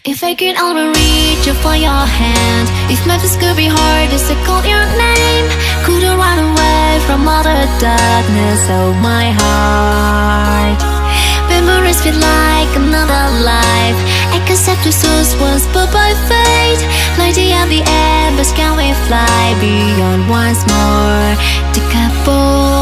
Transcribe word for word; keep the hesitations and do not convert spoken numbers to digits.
If I could only reach you for your hand, if Memphis could be hard as to call your name, couldn't run away from all the darkness of my heart. Memories feel like another life, echoes after souls was put by fate. Lighting up the air, but can we fly beyond once more? The couple